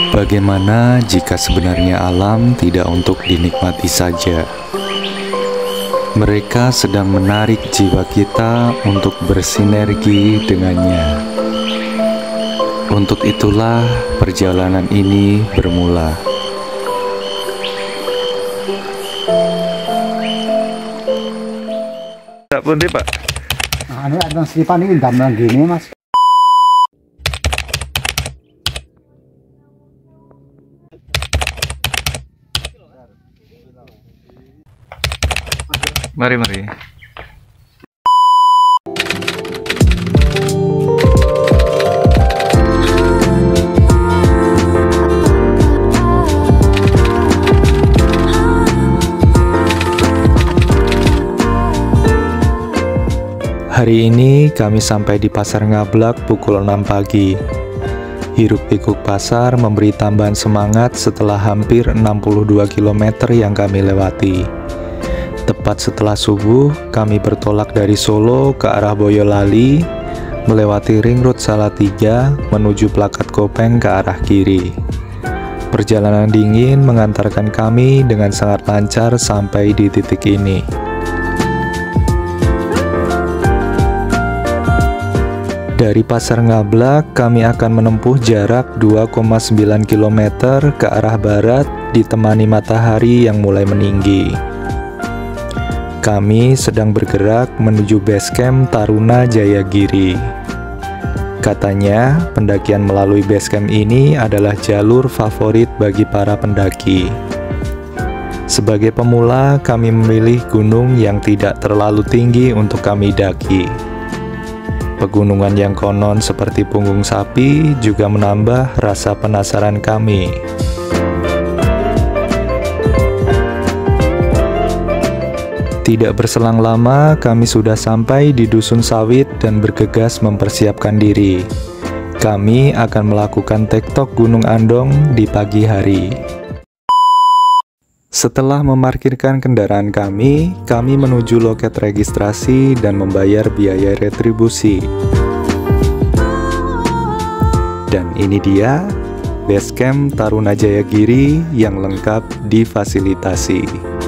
Bagaimana jika sebenarnya alam tidak untuk dinikmati saja? Mereka sedang menarik jiwa kita untuk bersinergi dengannya. Untuk itulah perjalanan ini bermula. Tak pun Pak. Nah, ini ada selipan ini damel gini Mas. Mari. Hari ini kami sampai di Pasar Ngablak pukul 6 pagi. Hiruk-pikuk pasar memberi tambahan semangat setelah hampir 62 km yang kami lewati. Tepat setelah subuh, kami bertolak dari Solo ke arah Boyolali, melewati Ring Road Salatiga menuju Plakat Kopeng ke arah kiri. Perjalanan dingin mengantarkan kami dengan sangat lancar sampai di titik ini. Dari Pasar Ngablak, kami akan menempuh jarak 2,9 km ke arah barat ditemani matahari yang mulai meninggi. Kami sedang bergerak menuju base camp Taruna Jayagiri. Katanya, pendakian melalui base camp ini adalah jalur favorit bagi para pendaki. Sebagai pemula, kami memilih gunung yang tidak terlalu tinggi untuk kami daki. Pegunungan yang konon seperti punggung sapi juga menambah rasa penasaran kami. Tidak berselang lama, kami sudah sampai di Dusun Sawit dan bergegas mempersiapkan diri. Kami akan melakukan tektok Gunung Andong di pagi hari. Setelah memarkirkan kendaraan kami menuju loket registrasi dan membayar biaya retribusi. Dan ini dia, base camp Taruna Jayagiri yang lengkap difasilitasi.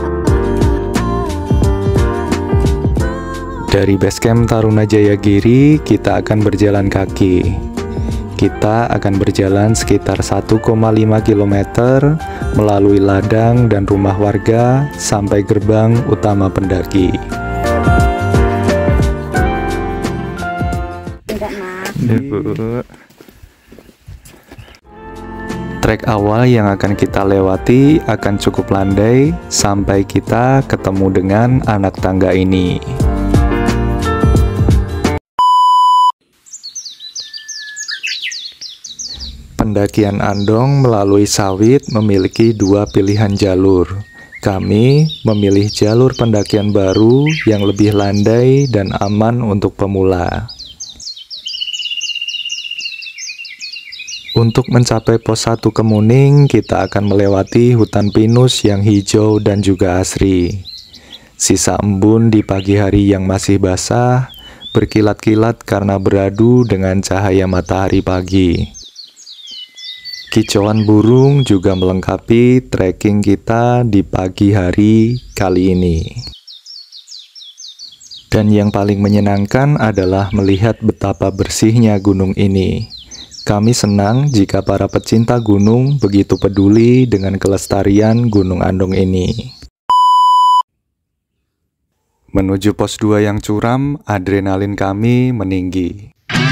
Dari base camp Taruna Jayagiri, kita akan berjalan kaki. Kita akan berjalan sekitar 1,5 km melalui ladang dan rumah warga sampai gerbang utama pendaki. Trek awal yang akan kita lewati akan cukup landai sampai kita ketemu dengan anak tangga ini. Pendakian Andong melalui sawit memiliki dua pilihan jalur. Kami memilih jalur pendakian baru yang lebih landai dan aman untuk pemula. Untuk mencapai pos 1 Kemuning, kita akan melewati hutan pinus yang hijau dan juga asri. Sisa embun di pagi hari yang masih basah, berkilat-kilat karena beradu dengan cahaya matahari pagi. Kicauan burung juga melengkapi trekking kita di pagi hari kali ini. Dan yang paling menyenangkan adalah melihat betapa bersihnya gunung ini. Kami senang jika para pecinta gunung begitu peduli dengan kelestarian Gunung Andong ini. Menuju pos 2 yang curam, adrenalin kami meninggi.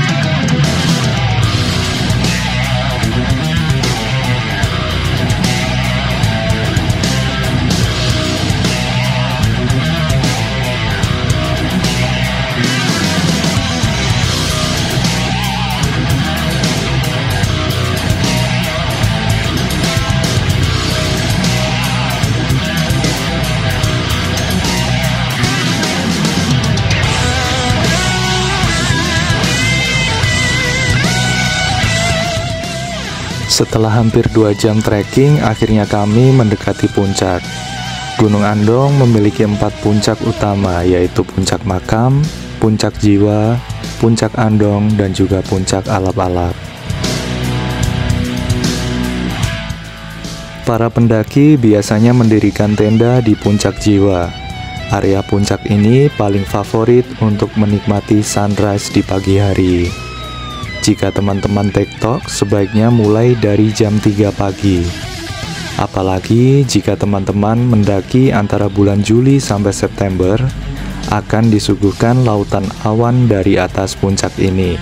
Setelah hampir 2 jam trekking, akhirnya kami mendekati puncak. Gunung Andong memiliki 4 puncak utama, yaitu Puncak Makam, Puncak Jiwa, Puncak Andong, dan juga Puncak Alap-Alap. Para pendaki biasanya mendirikan tenda di puncak jiwa. Area puncak ini paling favorit untuk menikmati sunrise di pagi hari. Jika teman-teman TikTok, sebaiknya mulai dari jam 3 pagi. Apalagi jika teman-teman mendaki antara bulan Juli sampai September, akan disuguhkan lautan awan dari atas puncak ini.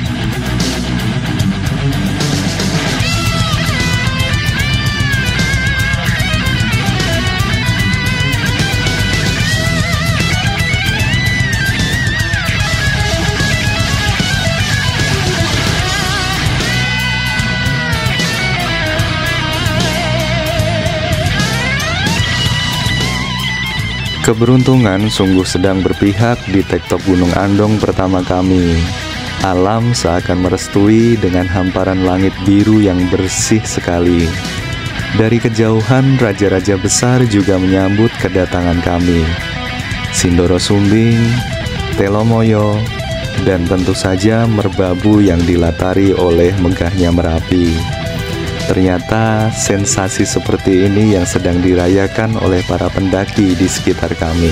Keberuntungan sungguh sedang berpihak di TikTok Gunung Andong pertama kami. Alam seakan merestui dengan hamparan langit biru yang bersih sekali. Dari kejauhan, raja-raja besar juga menyambut kedatangan kami. Sindoro Sumbing, Telomoyo, dan tentu saja Merbabu yang dilatari oleh megahnya Merapi. Ternyata sensasi seperti ini yang sedang dirayakan oleh para pendaki di sekitar kami.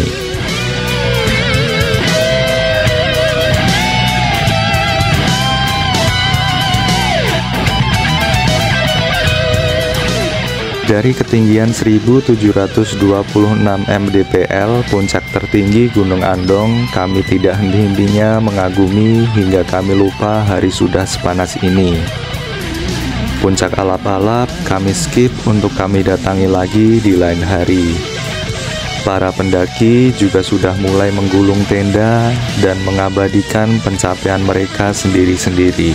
Dari ketinggian 1726 mdpl, puncak tertinggi Gunung Andong, kami tidak henti-hentinya mengagumi hingga kami lupa hari sudah sepanas ini. Puncak alap-alap kami skip untuk kami datangi lagi di lain hari. Para pendaki juga sudah mulai menggulung tenda dan mengabadikan pencapaian mereka sendiri-sendiri.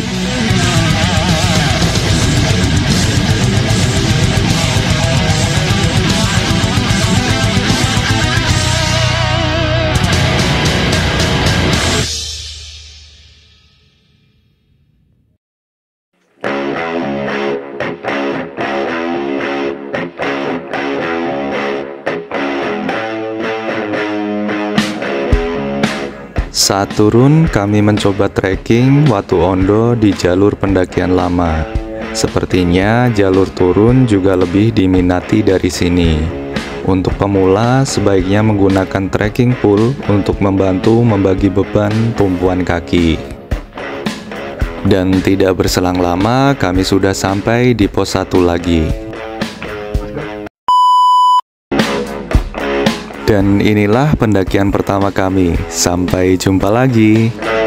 Saat turun, kami mencoba trekking Watu Ondo di jalur pendakian lama. Sepertinya jalur turun juga lebih diminati dari sini. Untuk pemula, sebaiknya menggunakan trekking pole untuk membantu membagi beban tumpuan kaki. Dan tidak berselang lama, kami sudah sampai di pos 1 lagi. Dan inilah pendakian pertama kami. Sampai jumpa lagi.